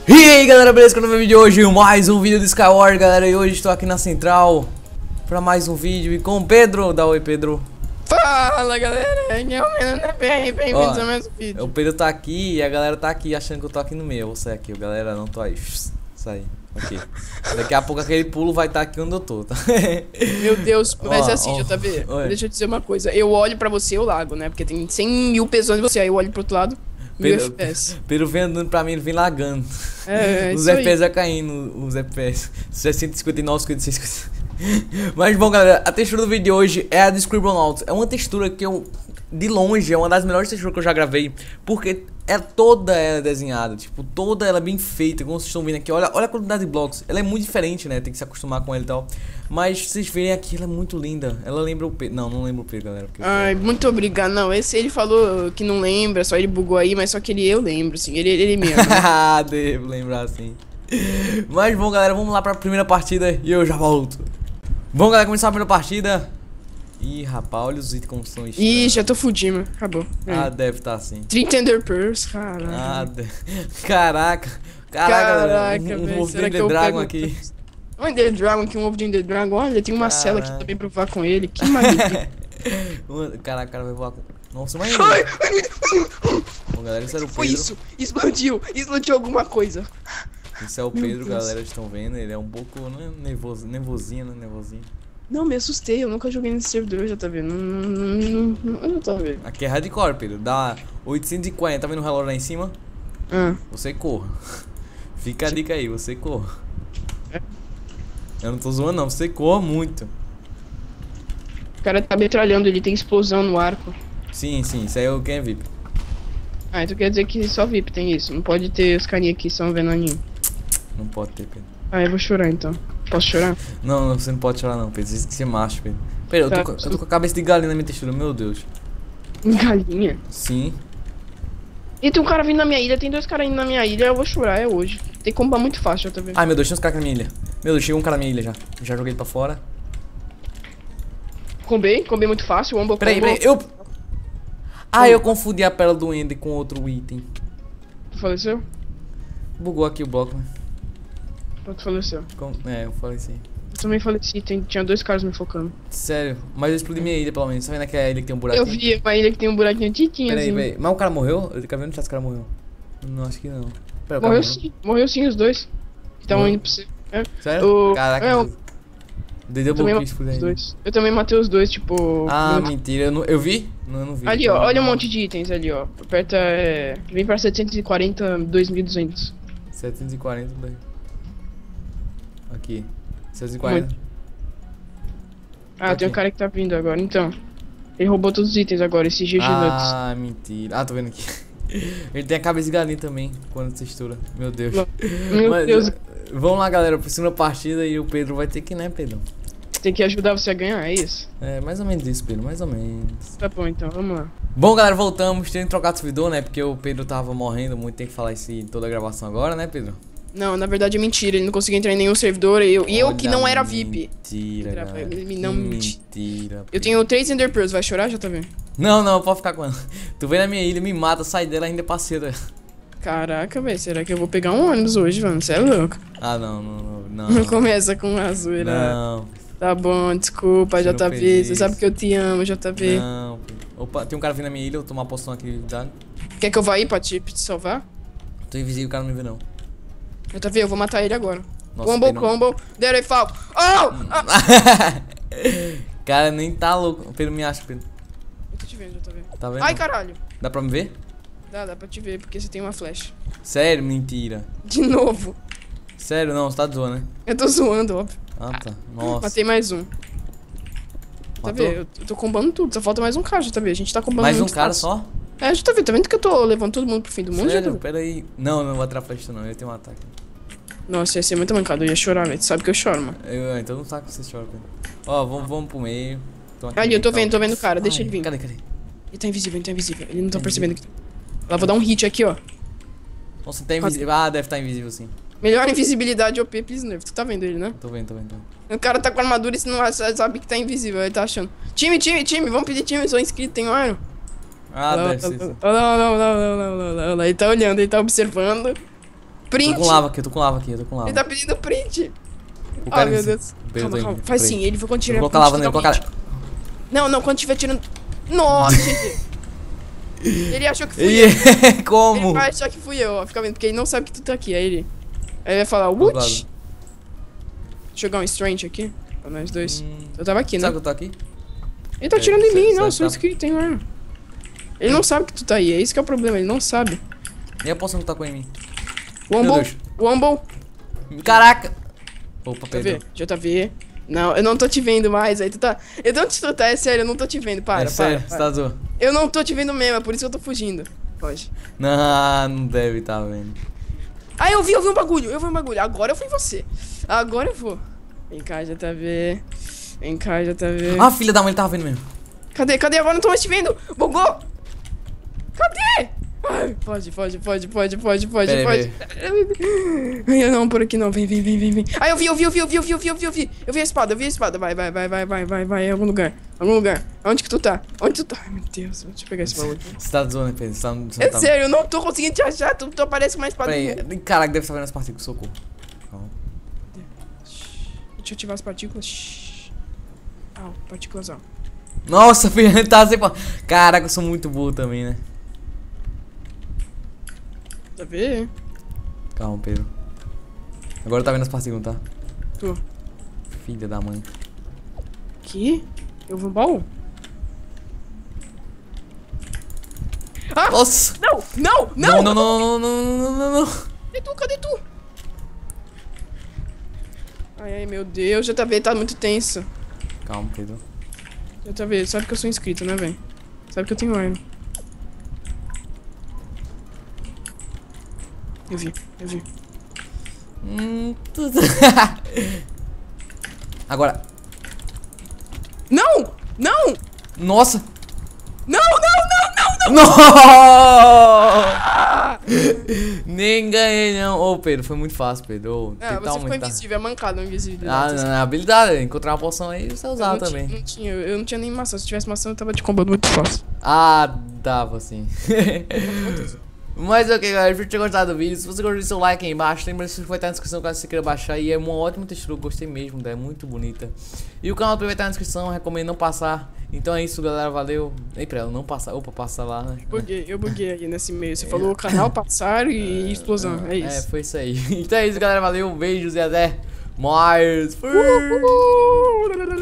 E aí galera, beleza? Com o meu vídeo de hoje, mais um vídeo do Skyward, galera. E hoje estou aqui na central para mais um vídeo e com o Pedro. Dá oi, Pedro. Fala galera, bem-vindos a mais um vídeo. O Pedro tá aqui e a galera tá aqui achando que eu tô aqui no meio. Eu vou sair aqui, galera, não tô aí. Sai, ok. Daqui a pouco aquele pulo vai estar aqui onde eu tô, tá? Meu Deus, mas Ó, assim, ó, JB, oi. deixa eu te dizer uma coisa. Eu olho pra você, eu lago, né? Porque tem 100 mil pessoas em você, aí eu olho pro outro lado, 1000 Pedro, FPS. Pedro vem andando pra mim, ele vem lagando. É, Os isso aí. FPS vai caindo, os FPS 659, 56, 50. Mas bom galera, a textura do vídeo de hoje é a de Scribblenauts. É uma textura que eu, de longe, é uma das melhores texturas que eu já gravei. Porque é toda ela desenhada, tipo, toda ela bem feita. Como vocês estão vendo aqui, olha a quantidade de blocos. Ela é muito diferente, né, tem que se acostumar com ela e tal. Mas vocês verem aqui, ela é muito linda. Ela lembra o Pedro, não lembra o Pedro, galera, porque Ai, muito obrigado. Não, esse ele falou que não lembra, só ele bugou aí, mas só que eu lembro, assim, ele mesmo. Ah, devo lembrar assim. Mas bom galera, vamos lá pra primeira partida e eu já volto. Bom galera, começar a primeira partida. Ih, rapaz, olha os itens como são estranhos. Ih, já tô fudindo, acabou. Ah, deve estar assim. 30 Ender Pearls, caralho. Ah, Caraca, galera, Caraca, um velho, ovo de será que Ender eu Dragon pego aqui. Um Ender Dragon aqui, um ovo de Ender Dragon. Olha, tem uma cela aqui Caraca. também pra voar com ele. Que maravilha. Caraca, o cara vai voar com... Nossa, mas... Ai, Bom galera, isso era o foi Pedro. isso? Explodiu alguma coisa. Isso é o Meu Pedro, Deus. galera, estão vendo. Ele é um pouco nervosinho, né, nervosinho. Não, me assustei, eu nunca joguei nesse servidor, já tá vendo? Não tá vendo. Aqui é hardcore, Pedro. Dá 840, tá vendo o relógio lá em cima? Ah, Você corra. Fica a dica aí, você corra. Eu não tô zoando não, você corra muito. o cara tá metralhando, ele tem explosão no arco. Sim, isso aí é o quem é VIP. Ah, então quer dizer que só VIP tem isso, não pode ter os carinha aqui, são venaninho. Não pode ter, Pedro. Ah, eu vou chorar então. Posso chorar? Não, você não pode chorar não, Pedro. Isso que você é macho, Pedro. Pedro, Tá. eu tô com a cabeça de galinha na minha textura, meu Deus. Galinha. Sim. E tem um cara vindo na minha ilha, tem dois caras indo na minha ilha, eu vou chorar, é hoje. Tem que combar muito fácil, já tá vendo? Ai, meu Deus, tinha uns caras aqui na minha ilha. Meu Deus, chegou um cara na minha ilha já. Já joguei ele pra fora. Combei muito fácil, o Ombo Peraí, eu... Ah, eu confundi a pérola do Ender com outro item. Tu faleceu? Bugou aqui o bloco, né? Tu faleceu. É, eu falei assim. Eu também faleci, tinha dois caras me focando. Sério, mas eu explodi minha ilha pelo menos. Tá vendo aquela ilha que tem um buraquinho? Eu vi uma ilha que tem um buraquinho titinho assim. Peraí. Mas o cara morreu? Eu quero ver onde tá esse cara morreu. Não, acho que não. Pera, o cara Morreu sim os dois. Que estavam Morreu? indo pra você. É. Sério? O... Caraca, é, eu deu também bloqueio matei por os aí. dois. Eu também matei os dois, tipo... Ah, no- mentira. Eu vi? Não, eu não vi. Ali, ó, olha um monte de itens ali, ó. Aperta, vem pra 740, 2200. 740 daí. Aqui. 740. Ah, tem um cara que tá vindo agora, então. Ele roubou todos os itens agora, esse GG Nuts. Ah, mentira. Ah, tô vendo aqui. Ele tem a cabeça de galinha também, quando textura. Meu Deus. Meu Mas, Deus, vamos lá, galera, pra segunda partida e o Pedro vai ter que, né, Pedro? tem que ajudar você a ganhar, é isso? É, mais ou menos isso, Pedro, mais ou menos. Tá bom, então, vamos lá. Bom, galera, voltamos. Tem que trocar de servidor, né? Porque o Pedro tava morrendo muito, tem que falar isso em toda a gravação agora, né, Pedro? Não, na verdade é mentira, ele não conseguiu entrar em nenhum servidor, eu que Olha, não era VIP. Mentira, galera. Ele Que não mentira. Eu Pedro. tenho 3 Ender Pearls, vai chorar, já tá vendo? Não, pode ficar com ela. Tu vem na minha ilha, me mata, sai dela, ainda é parceira. Caraca, velho, será que eu vou pegar um ônibus hoje, mano? Você é louco. Ah, não. Não começa com a zoeira. Não, Tá bom, desculpa, Você não JB. fez Você isso. sabe que eu te amo, JB. não. Opa, tem um cara vindo na minha ilha, eu vou tomar uma poção aqui de dano. Quer que eu vá aí pra te salvar? Tô invisível, o cara não me vê não. JB, eu vou matar ele agora. Nossa, Combo, Pedro. combo. There I fall. Oh! Ah! Cara, nem tá louco. O Pedro me acha, Pedro. Eu tô te vendo, JB. Tá vendo? Ai, caralho. Dá pra me ver? Dá pra te ver, porque você tem uma flash. Sério? Mentira. De novo. Sério? Não, você tá zoando, né? Eu tô zoando, óbvio. Ah, tá. Nossa. Matei mais um. Tá Matou? vendo? Eu tô combando tudo, só falta mais um cara, JB. A gente tá combando Mais um muito cara fácil. só? É, JB, tá vendo que eu tô levando todo mundo pro fim do mundo, Sério? JB? Pera aí. Não vou atrapalhar isso não, eu tenho um ataque. Nossa, ia ser muito mancado, eu ia chorar, velho. Tu sabe que eu choro, mano. Então não sabe que você chora, Pedro. Ó, vamos pro meio. Aqui Ali, eu tô calma. vendo o cara, deixa Ai, ele vir. Cadê? Ele tá invisível, Ele não tá percebendo que... Lá, vou dar um hit aqui, ó. Nossa, tá invisível. Ah, deve estar invisível sim. Melhor invisibilidade OP, please nerf. Tu tá vendo ele, né? Tô vendo. O cara tá com armadura e você não sabe que tá invisível. Ele tá achando. Time, vamos pedir time, eu sou inscrito, tem um iron. Ah, deve ser. Olha lá. Ele tá olhando, ele tá observando. Print. Eu tô com lava aqui, eu tô com lava aqui, eu tô com lava. Ele tá pedindo print. O Ah, cara meu disse- Deus. Pedro, Calma, calma. Pedro. Faz sim, ele foi quando Eu tirar vou colocar lava nele, eu vou colocar. Não, não, quando tiver tirando... Nossa, gente. Ele achou que fui eu. Ele Como? vai achar que fui eu, ó. Fica vendo, porque ele não sabe que tu tá aqui. Aí ele vai falar, Obrigado. what? Deixa eu jogar um strange aqui. Pra nós dois. Eu tava aqui, né? Sabe que eu tô aqui? Ele tá atirando em mim, não, eu você sou tá- inscrito, tem arma. Ele não sabe que tu tá aí, é isso que é o problema, ele não sabe. Nem a poção que tá com em mim. Womble, Deus. Womble, Caraca! Opa, JV, Pedro. JV. Não, eu não tô te vendo mais, aí tu tá... Eu não te é sério, eu não tô te vendo, para, É para, sério, para. você tá zoando. Eu não tô te vendo mesmo, é por isso que eu tô fugindo. Foge. Não, não deve tá vendo. Ah, eu vi um bagulho, agora eu fui em você. Agora eu vou. Vem cá, JV. Vem cá, JV. Ah, filha da mãe, ele tava vendo mesmo. Cadê? Agora eu não tô mais te vendo. Bugou. Cadê? Ai, foge. Pera aí, Ai, não, por aqui não. Vem. Ah, eu vi. Eu vi a espada. Vai, em algum lugar. Onde que tu tá? Ai, meu Deus, deixa eu pegar esse baú aqui. Você tá zoando, Pedro. Você não É tá... sério, eu não tô conseguindo te achar. Tu aparece com uma espada. Pera aí. Caraca, deve estar vendo as partículas, socorro. Calma. Deixa eu ativar as partículas. Shhh. Partículas, ó. Nossa, filha, tá sem... Caraca, eu sou muito burro também, né? Tá vendo? Calma, Pedro. Agora tá vendo as partículas, tá? Tô. Filha da mãe. Aqui? Eu vou no baú? Ah! Nossa! Não! Não. Cadê tu? Ai, meu Deus, JV tá muito tenso. Calma, Pedro. JV, sabe que eu sou inscrito, né, velho? Sabe que eu tenho arma. Eu vi. Tudo. Agora. Não! Nossa! Não! Não! Nem ganhei, não. Ô, Pedro, foi muito fácil, Pedro. Ô, Ah, tentar você ficou aumentar. invisível, é mancado, invisível. Ah, não, é habilidade. Encontrar uma poção aí, você usar não também. Eu não tinha nem maçã. Se tivesse maçã, eu tava te combando muito fácil. Ah, dava sim. Mas ok, galera, espero que tenha gostado do vídeo. Se você gostou, deixa seu like aí embaixo. Lembra-se que vai estar na descrição caso você queira baixar. E é uma ótima textura, eu gostei mesmo, é muito bonita. E o canal também vai estar na descrição, recomendo não passar. Então é isso, galera, valeu. Ei, pra ela não passar, opa, passa lá, né? Eu buguei aí nesse meio. Você falou canal, passar e explosão, é isso. É, foi isso aí. Então é isso, galera, valeu, beijos e até mais. Fui.